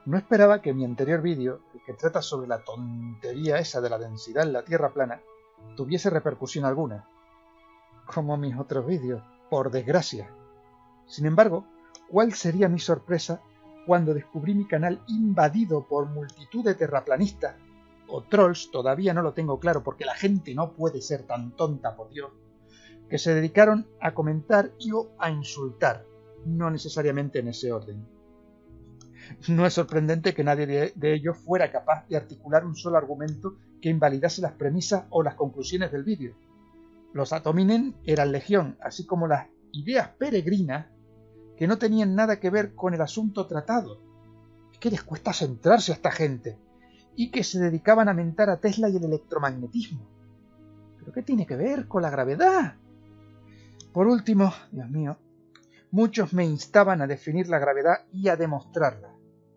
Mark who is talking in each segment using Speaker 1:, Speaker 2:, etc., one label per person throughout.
Speaker 1: No esperaba que mi anterior vídeo, el que trata sobre la tontería esa de la densidad en la Tierra plana, tuviese repercusión alguna, como mis otros vídeos, por desgracia. Sin embargo, ¿cuál sería mi sorpresa cuando descubrí mi canal invadido por multitud de terraplanistas, o trolls, todavía no lo tengo claro porque la gente no puede ser tan tonta, por Dios, que se dedicaron a comentar y o a insultar, no necesariamente en ese orden? No es sorprendente que nadie de ellos fuera capaz de articular un solo argumento que invalidase las premisas o las conclusiones del vídeo. Los ad hominem eran legión, así como las ideas peregrinas que no tenían nada que ver con el asunto tratado. Es que les cuesta centrarse a esta gente, y que se dedicaban a mentar a Tesla y el electromagnetismo. ¿Pero qué tiene que ver con la gravedad? Por último, Dios mío, muchos me instaban a definir la gravedad y a demostrarla.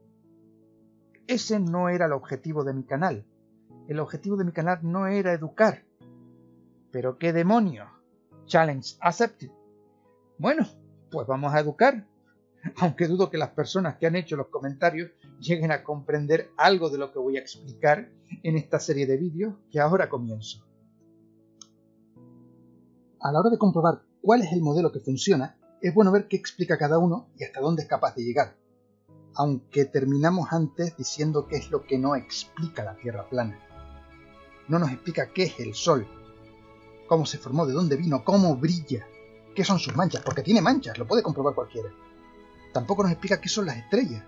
Speaker 1: Ese no era el objetivo de mi canal. El objetivo de mi canal no era educar. ¿Pero qué demonios? Challenge accepted. Bueno, pues vamos a educar. Aunque dudo que las personas que han hecho los comentarios lleguen a comprender algo de lo que voy a explicar en esta serie de vídeos que ahora comienzo. A la hora de comprobar cuál es el modelo que funciona, es bueno ver qué explica cada uno y hasta dónde es capaz de llegar. Aunque terminamos antes diciendo qué es lo que no explica la Tierra plana. No nos explica qué es el Sol, cómo se formó, de dónde vino, cómo brilla, qué son sus manchas, porque tiene manchas, lo puede comprobar cualquiera. Tampoco nos explica qué son las estrellas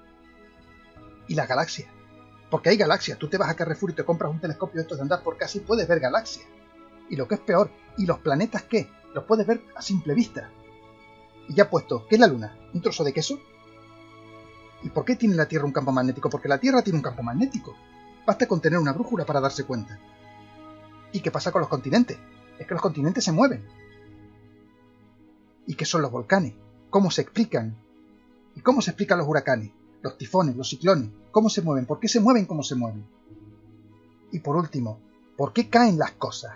Speaker 1: y las galaxias, porque hay galaxias. Tú te vas a Carrefour y te compras un telescopio de estos de andar porque así puedes ver galaxias. Y lo que es peor, ¿y los planetas qué? Los puedes ver a simple vista. Y ya puesto, ¿qué es la Luna? ¿Un trozo de queso? ¿Y por qué tiene la Tierra un campo magnético? Porque la Tierra tiene un campo magnético. Basta con tener una brújula para darse cuenta. ¿Y qué pasa con los continentes? Es que los continentes se mueven. ¿Y qué son los volcanes? ¿Cómo se explican? ¿Y cómo se explican los huracanes? Los tifones, los ciclones. ¿Cómo se mueven? ¿Por qué se mueven como se mueven? Y por último, ¿por qué caen las cosas?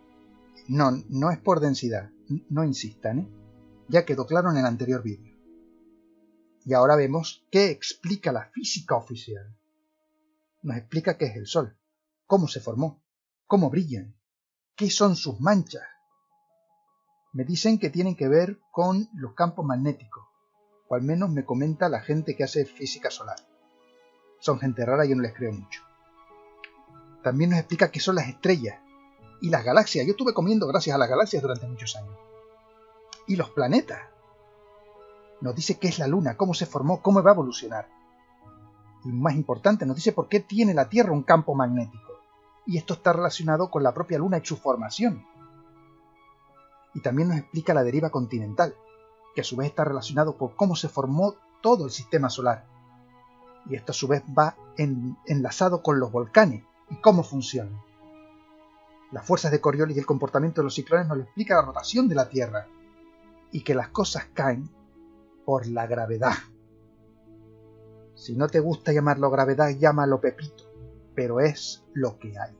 Speaker 1: No es por densidad. No insistan, ¿eh? Ya quedó claro en el anterior vídeo. Y ahora vemos qué explica la física oficial. Nos explica qué es el Sol, cómo se formó, cómo brillan, qué son sus manchas. Me dicen que tienen que ver con los campos magnéticos, o al menos me comenta la gente que hace física solar. Son gente rara y yo no les creo mucho. También nos explica qué son las estrellas y las galaxias. Yo estuve comiendo gracias a las galaxias durante muchos años. Y los planetas. Nos dice qué es la Luna, cómo se formó, cómo va a evolucionar. Y más importante, nos dice por qué tiene la Tierra un campo magnético. Y esto está relacionado con la propia Luna y su formación. Y también nos explica la deriva continental, que a su vez está relacionado con cómo se formó todo el sistema solar. Y esto a su vez va enlazado con los volcanes y cómo funcionan. Las fuerzas de Coriolis y el comportamiento de los ciclones nos explica la rotación de la Tierra y que las cosas caen por la gravedad. Si no te gusta llamarlo gravedad, llámalo pepito, pero es lo que hay.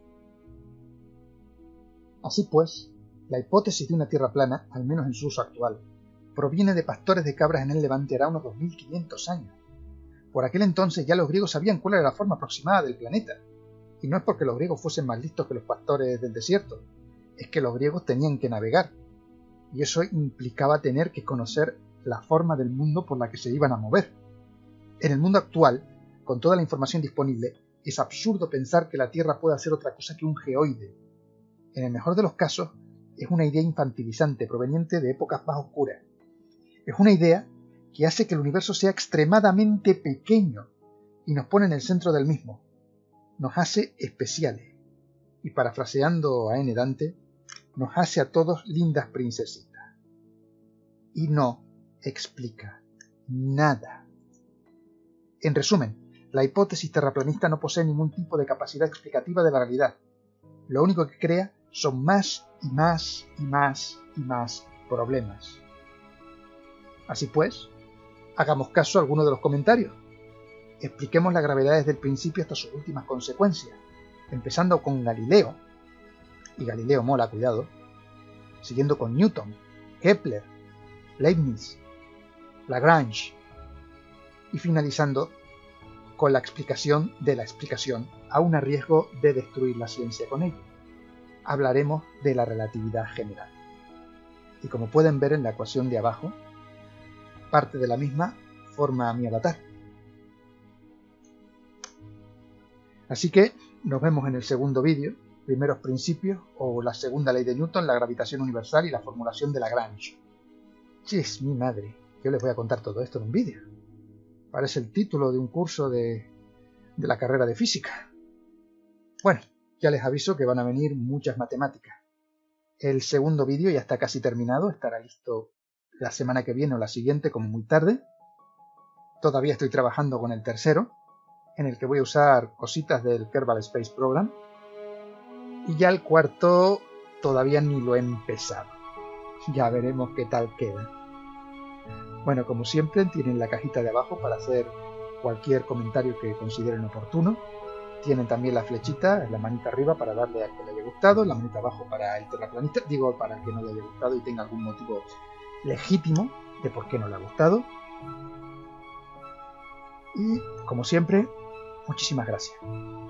Speaker 1: Así pues, la hipótesis de una Tierra plana, al menos en su uso actual, proviene de pastores de cabras en el Levante hará unos 2500 años. Por aquel entonces ya los griegos sabían cuál era la forma aproximada del planeta, y no es porque los griegos fuesen más listos que los pastores del desierto, es que los griegos tenían que navegar, y eso implicaba tener que conocer la forma del mundo por la que se iban a mover. En el mundo actual, con toda la información disponible, es absurdo pensar que la Tierra pueda ser otra cosa que un geoide. En el mejor de los casos, es una idea infantilizante proveniente de épocas más oscuras. Es una idea que hace que el universo sea extremadamente pequeño y nos pone en el centro del mismo. Nos hace especiales. Y parafraseando a N. Dante, nos hace a todos lindas princesitas. Y no explica nada. En resumen, la hipótesis terraplanista no posee ningún tipo de capacidad explicativa de la realidad. Lo único que crea son más y más y más y más problemas. Así pues, hagamos caso a alguno de los comentarios. Expliquemos la gravedad desde el principio hasta sus últimas consecuencias, empezando con Galileo, y Galileo mola, cuidado, siguiendo con Newton, Kepler, Leibniz, Lagrange, y finalizando con la explicación de la explicación, aun a riesgo de destruir la ciencia con ello. Hablaremos de la relatividad general. Y como pueden ver en la ecuación de abajo, parte de la misma forma mi avatar. Así que nos vemos en el segundo vídeo, primeros principios o la segunda ley de Newton, la gravitación universal y la formulación de Lagrange. ¡Chis, mi madre! Yo les voy a contar todo esto en un vídeo. Parece el título de un curso de la carrera de física. Bueno, ya les aviso que van a venir muchas matemáticas. El segundo vídeo ya está casi terminado, estará listo la semana que viene o la siguiente, como muy tarde. Todavía estoy trabajando con el tercero, en el que voy a usar cositas del Kerbal Space Program. Y ya el cuarto todavía ni lo he empezado. Ya veremos qué tal queda. Bueno, como siempre, tienen la cajita de abajo para hacer cualquier comentario que consideren oportuno. Tienen también la flechita, la manita arriba para darle a que le haya gustado, la manita abajo para el terraplanista, digo para el que no le haya gustado y tenga algún motivo legítimo de por qué no le ha gustado. Y, como siempre, muchísimas gracias.